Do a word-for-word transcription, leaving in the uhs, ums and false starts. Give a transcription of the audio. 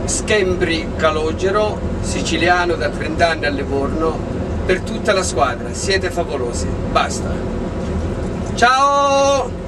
Schembri Calogero, siciliano da trenta anni a Livorno, per tutta la squadra, siete favolosi, basta. Ciao!